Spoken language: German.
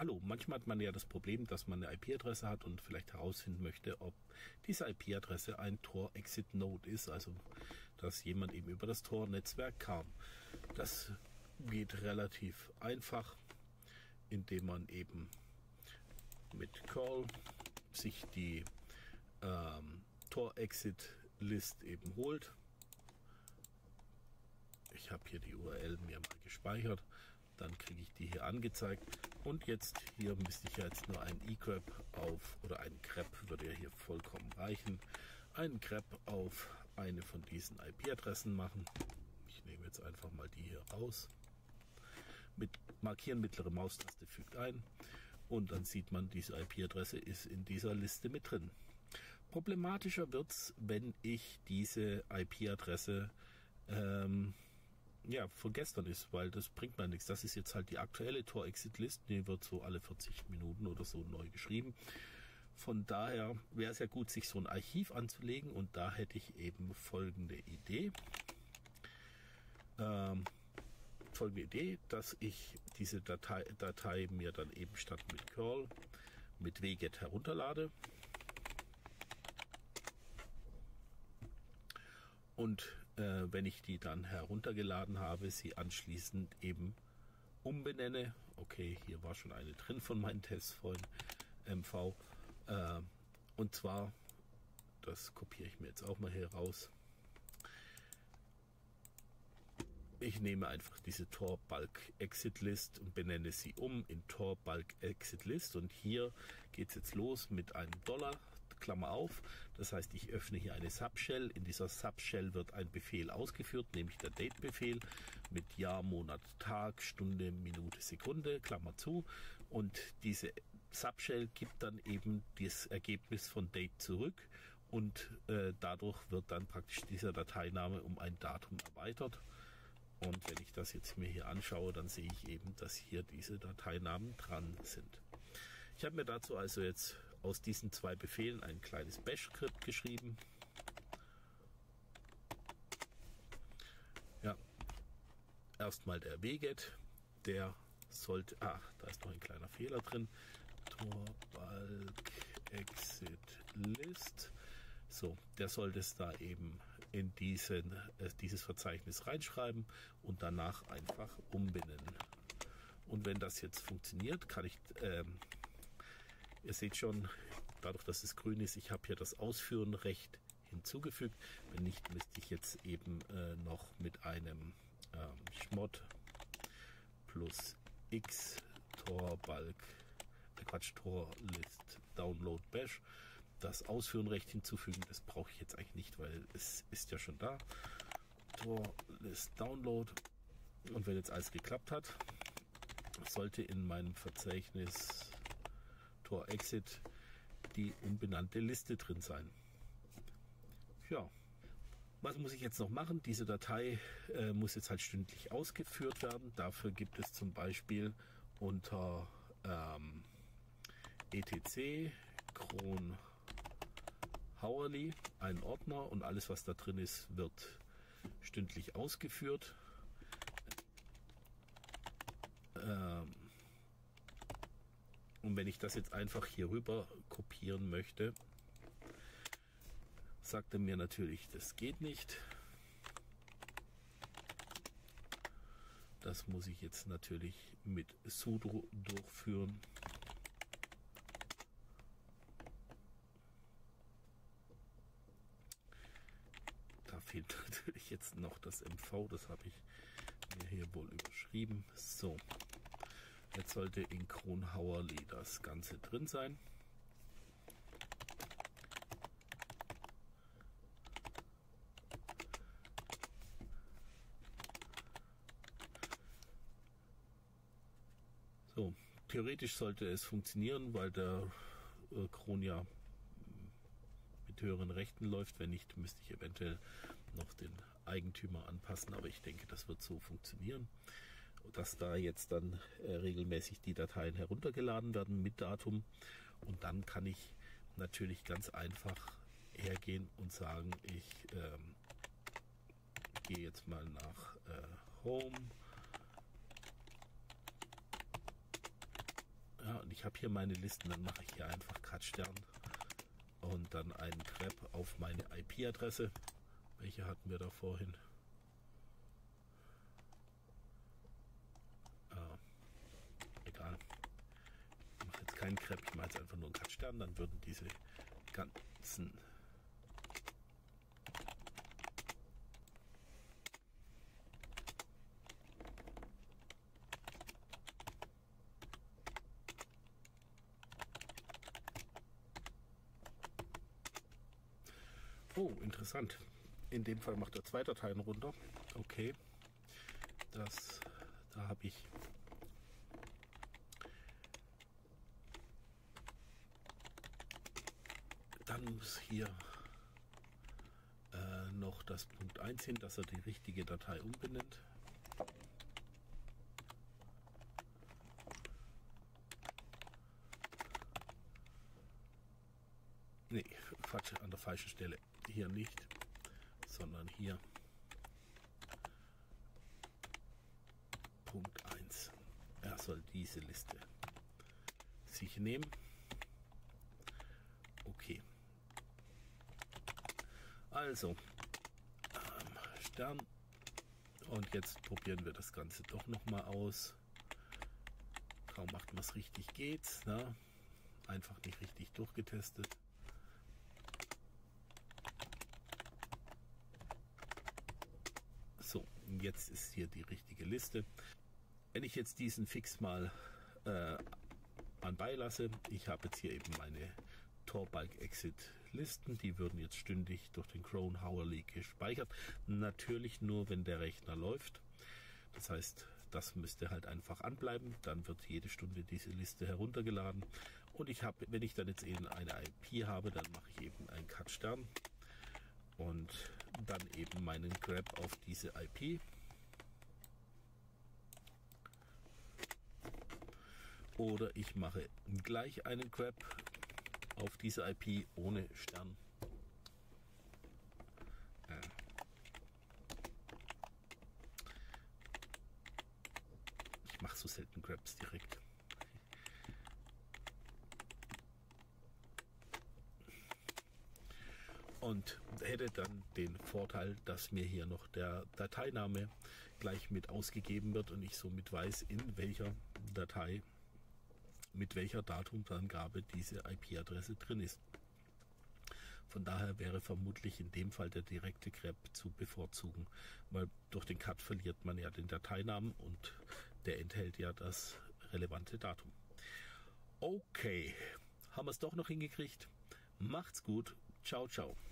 Hallo, manchmal hat man ja das Problem, dass man eine IP-Adresse hat und vielleicht herausfinden möchte, ob diese IP-Adresse ein Tor-Exit-Node ist, also dass jemand eben über das Tor-Netzwerk kam. Das geht relativ einfach, indem man eben mit curl sich die Tor-Exit-List eben holt. Ich habe hier die URL mir mal gespeichert. Dann kriege ich die hier angezeigt. Und jetzt hier müsste ich ja jetzt nur einen egrep auf, oder einen grep würde ja hier vollkommen reichen, einen grep auf eine von diesen IP-Adressen machen. Ich nehme jetzt einfach mal die hier raus. Mit markieren, mittlere Maustaste fügt ein. Und dann sieht man, diese IP-Adresse ist in dieser Liste mit drin. Problematischer wird es, wenn ich diese IP-Adresse von gestern ist, weil das bringt mir nichts. Das ist jetzt halt die aktuelle Tor-Exit-List, die wird so alle 40 Minuten oder so neu geschrieben. Von daher wäre es ja gut, sich so ein Archiv anzulegen, und da hätte ich eben folgende Idee. Dass ich diese Datei mir dann eben statt mit curl mit wget herunterlade. Und wenn ich die dann heruntergeladen habe, sie anschließend eben umbenenne. Okay, hier war schon eine drin von meinen Tests von MV. Und zwar, das kopiere ich mir jetzt auch mal hier raus. Ich nehme einfach diese Tor Bulk Exit List und benenne sie um in Tor Bulk Exit List. Und hier geht es jetzt los mit einem $, Klammer auf. Das heißt, ich öffne hier eine Subshell. In dieser Subshell wird ein Befehl ausgeführt, nämlich der Date-Befehl mit Jahr, Monat, Tag, Stunde, Minute, Sekunde, Klammer zu. Und diese Subshell gibt dann eben das Ergebnis von Date zurück. Und dadurch wird dann praktisch dieser Dateiname um ein Datum erweitert. Und wenn ich das jetzt mir hier anschaue, dann sehe ich eben, dass hier diese Dateinamen dran sind. Ich habe mir dazu also jetzt aus diesen zwei Befehlen ein kleines Bash-Skript geschrieben. Ja, erstmal der wget, der sollte, da ist noch ein kleiner Fehler drin. Tor Bulk Exit List. So, der sollte es da eben in dieses Verzeichnis reinschreiben und danach einfach umbenennen. Und wenn das jetzt funktioniert, kann ich, ihr seht schon, dadurch, dass es grün ist, ich habe hier das Ausführen-Recht hinzugefügt. Wenn nicht, müsste ich jetzt eben noch mit einem Schmod plus x Tor Bulk, Tor List Download Bash das Ausführen-Recht hinzufügen. Das brauche ich jetzt eigentlich nicht, weil es ist ja schon da. Tor List Download. Und wenn jetzt alles geklappt hat, sollte in meinem Verzeichnis Tor Exit die unbenannte Liste drin sein. Ja, was muss ich jetzt noch machen? Diese Datei muss jetzt halt stündlich ausgeführt werden. Dafür gibt es zum Beispiel unter etc cron hourly einen Ordner, und alles, was da drin ist, wird stündlich ausgeführt. Und wenn ich das jetzt einfach hier rüber kopieren möchte, sagt er mir natürlich, das geht nicht. Das muss ich jetzt natürlich mit sudo durchführen. Da fehlt natürlich jetzt noch das MV, das habe ich mir hier wohl überschrieben. So, jetzt sollte in cron hourly das Ganze drin sein. So, theoretisch sollte es funktionieren, weil der Cron ja mit höheren Rechten läuft. Wenn nicht, müsste ich eventuell noch den Eigentümer anpassen, aber ich denke, das wird so funktionieren, dass da jetzt dann regelmäßig die Dateien heruntergeladen werden mit Datum, und dann kann ich natürlich ganz einfach hergehen und sagen, ich gehe jetzt mal nach Home. Ja, ich habe hier meine Listen, dann mache ich hier einfach Cut-Stern und dann einen Grep auf meine IP-Adresse. Welche hatten wir da vorhin? Egal. Ich mache jetzt keinen Grep, ich mache jetzt einfach nur einen Cut-Stern, dann würden diese ganzen Oh, interessant. In dem Fall macht er 2 Dateien runter. Okay. Da habe ich dann muss hier noch das Punkt 1 hin, dass er die richtige Datei umbenennt. Nee, Quatsch, an der falschen Stelle. Hier nicht, sondern hier. Punkt 1. Er soll diese Liste sich nehmen. Okay. Also, Stern. Und jetzt probieren wir das Ganze doch noch mal aus. Kaum macht man es richtig, geht's. Ne? Einfach nicht richtig durchgetestet. So, jetzt ist hier die richtige Liste. Wenn ich jetzt diesen Fix mal anbei lasse, ich habe jetzt hier eben meine Tor-Bulk-Exit-Listen, die würden jetzt stündig durch den Chrome Hourly gespeichert. Natürlich nur, wenn der Rechner läuft. Das heißt, das müsste halt einfach anbleiben. Dann wird jede Stunde diese Liste heruntergeladen. Und wenn ich dann jetzt eben eine IP habe, dann mache ich eben einen Cut-Stern und dann eben meinen Grep auf diese IP. Oder ich mache gleich einen Grep auf diese IP ohne Stern. Ich mache so selten Greps direkt. Und hätte dann den Vorteil, dass mir hier noch der Dateiname gleich mit ausgegeben wird und ich somit weiß, in welcher Datei mit welcher Datumsangabe diese IP-Adresse drin ist. Von daher wäre vermutlich in dem Fall der direkte Grep zu bevorzugen, weil durch den Cut verliert man ja den Dateinamen und der enthält ja das relevante Datum. Okay, haben wir es doch noch hingekriegt. Macht's gut. Ciao, ciao.